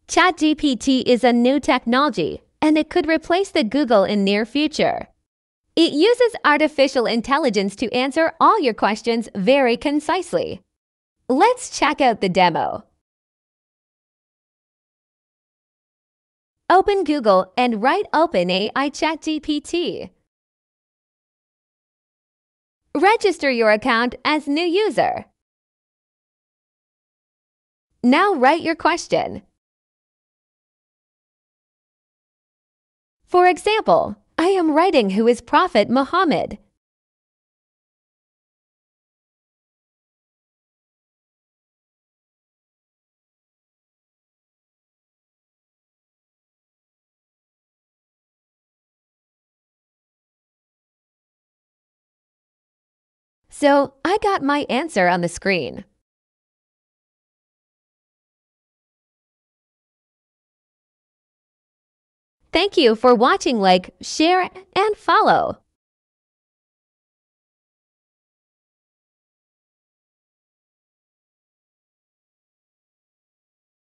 ChatGPT is a new technology, and it could replace the Google in near future. It uses artificial intelligence to answer all your questions very concisely. Let's check out the demo. Open Google and write OpenAI ChatGPT. Register your account as new user. Now write your question. For example, I am writing who is Prophet Muhammad. So I got my answer on the screen. Thank you for watching. Like, share, and follow.